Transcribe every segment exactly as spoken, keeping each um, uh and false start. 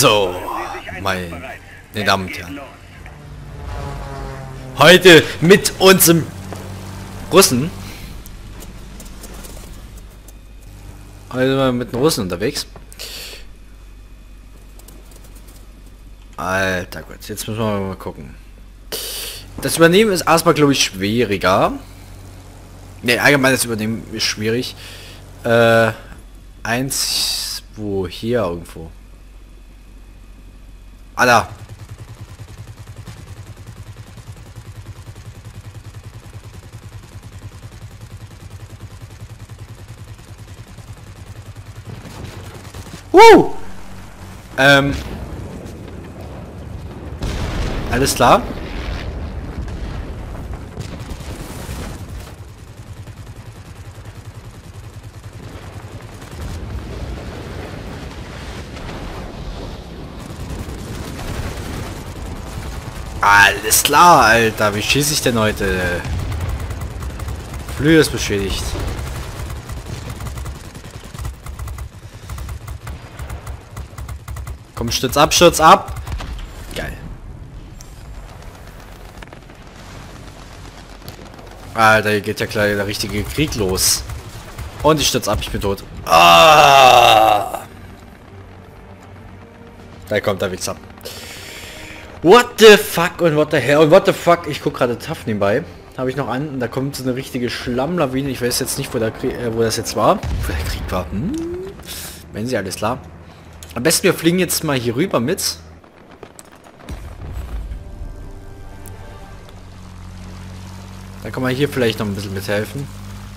So, meine Damen und Herren. Heute mit unserem Russen. Heute sind wir mit den Russen unterwegs. Alter Gott, jetzt müssen wir mal gucken. Das Übernehmen ist erstmal, glaube ich, schwieriger. Ne, allgemein das Übernehmen ist schwierig. Äh, eins, wo hier irgendwo. Alter. Uh! Ähm. Alles klar. Alles klar, Alter. Wie schieße ich denn heute? Flügel ist beschädigt. Komm, Stürz ab, Stürz ab. Geil. Alter, hier geht ja gleich der richtige Krieg los. Und ich stürz ab, ich bin tot. Ah! Da kommt der Wichser. What the fuck und what the hell und what the fuck. Ich guck gerade tough nebenbei. Habe ich noch an und da kommt so eine richtige Schlammlawine. Ich weiß jetzt nicht, wo, der Krieg, äh, wo das jetzt war. Wo der Krieg war. Hm? Wenn sie alles klar. Am besten wir fliegen jetzt mal hier rüber mit. Da kann man hier vielleicht noch ein bisschen mithelfen.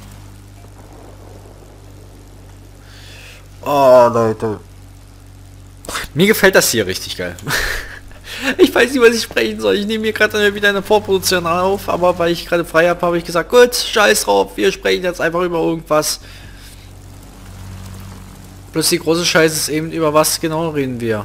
Oh, Leute. Mir gefällt das hier richtig geil. Ich weiß nicht, was ich sprechen soll. Ich nehme hier gerade wieder eine Vorproduktion auf, aber weil ich gerade frei habe, habe ich gesagt, gut, scheiß drauf, wir sprechen jetzt einfach über irgendwas. Bloß die große Scheiße ist eben, über was genau reden wir.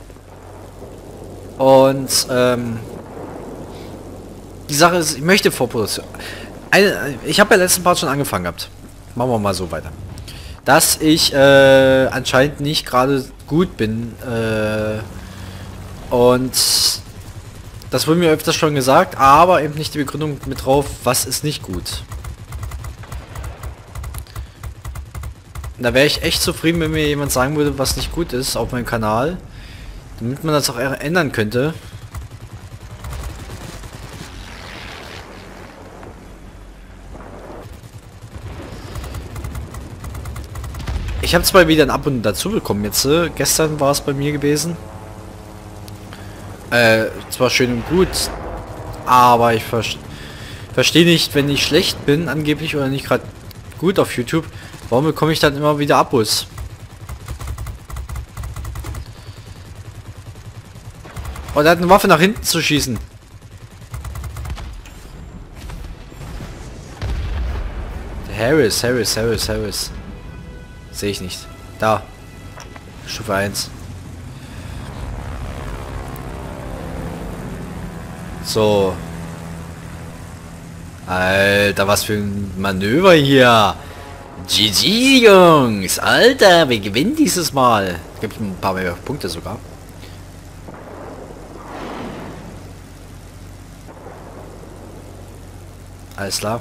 Und ähm, die Sache ist, ich möchte Vorproduktion. Eine, ich habe ja letzten Part schon angefangen gehabt. Machen wir mal so weiter. Dass ich äh, anscheinend nicht gerade gut bin. Äh, und das wurde mir öfters schon gesagt, aber eben nicht die Begründung mit drauf, was ist nicht gut. Da wäre ich echt zufrieden, wenn mir jemand sagen würde, was nicht gut ist auf meinem Kanal, damit man das auch ändern könnte. Ich habe zwar wieder ein Ab und dazu bekommen jetzt. Äh, gestern war es bei mir gewesen. Äh, zwar schön und gut, aber ich ver verstehe nicht, wenn ich schlecht bin, angeblich, oder nicht gerade gut auf YouTube, warum bekomme ich dann immer wieder Abos? Oh, der hat eine Waffe nach hinten zu schießen. Harris, Harris, Harris, Harris. Sehe ich nicht. Da. Stufe eins. So. Alter, was für ein Manöver hier. G G, Jungs. Alter, wir gewinnen dieses Mal. Gibt ein paar mehr Punkte sogar. Alles klar.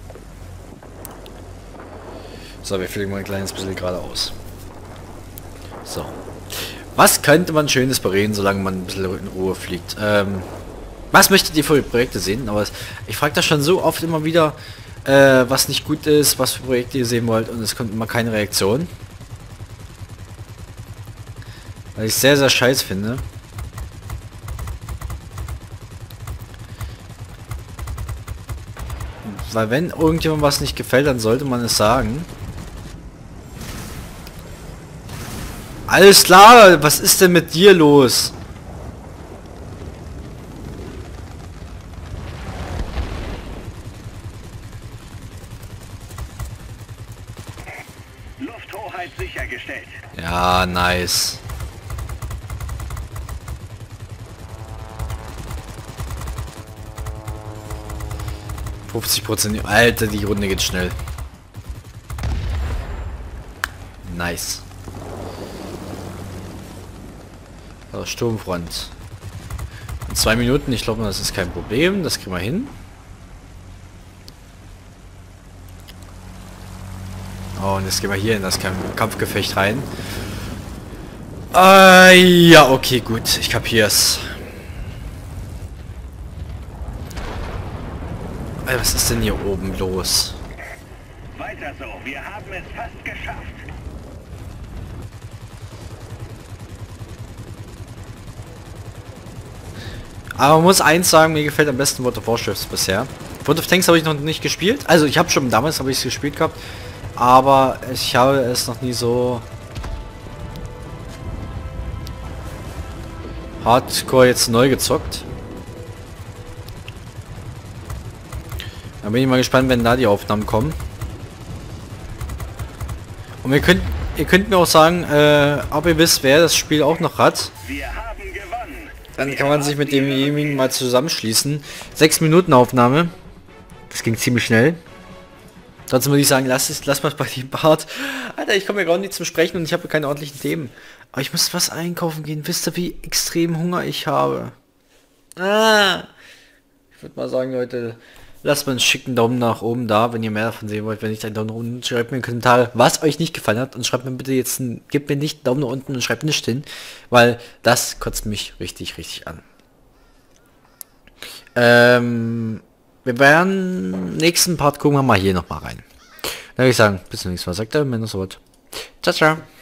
So, wir fliegen mal ein kleines bisschen geradeaus. So. Was könnte man Schönes bereden, solange man ein bisschen in Ruhe fliegt? Ähm, was möchtet ihr für Projekte sehen? Aber ich frage das schon so oft immer wieder, äh, was nicht gut ist, was für Projekte ihr sehen wollt, und es kommt immer keine Reaktion. Weil ich sehr, sehr scheiß finde. Weil wenn irgendjemand was nicht gefällt, dann sollte man es sagen. Alles klar, was ist denn mit dir los? Lufthoheit sichergestellt. Ja, nice. fünfzig Prozent. Alter, die Runde geht schnell. Nice. So, Sturmfront. In zwei Minuten, ich glaube, das ist kein Problem. Das kriegen wir hin. Oh, und jetzt gehen wir hier in das Kampfgefecht rein. Äh, ja, okay, gut. Ich kapier's. Alter, was ist denn hier oben los? Weiter so, wir haben es fast geschafft. Aber man muss eins sagen, mir gefällt am besten World of Warships bisher. World of Tanks habe ich noch nicht gespielt. Also ich habe schon damals habe ich es gespielt gehabt, aber ich habe es noch nie so hardcore jetzt neu gezockt. Da bin ich mal gespannt, wenn da die Aufnahmen kommen. Und ihr könnt, ihr könnt mir auch sagen, äh, ob ihr wisst, wer das Spiel auch noch hat. Wir haben gewonnen. Dann kann man sich mit demjenigen mal zusammenschließen. Sechs Minuten Aufnahme. Das ging ziemlich schnell. Trotzdem würde ich sagen, lass es, lass mal bei dem Part. Alter, ich komme ja gar nicht zum Sprechen und ich habe keine ordentlichen Themen. Aber ich muss was einkaufen gehen. Wisst ihr, wie extrem Hunger ich habe? Ah. Ich würde mal sagen, Leute, lasst mal einen schicken Daumen nach oben da, wenn ihr mehr davon sehen wollt. Wenn nicht, einen Daumen nach unten. Schreibt mir in die Kommentare, was euch nicht gefallen hat. Und schreibt mir bitte jetzt einen, gebt mir nicht einen Daumen nach unten und schreibt nicht hin. Weil das kotzt mich richtig, richtig an. Ähm, wir werden nächsten Part gucken wir mal hier nochmal rein. Dann würde ich sagen, bis zum nächsten Mal. Sagt er, Minnesota. Ciao, ciao.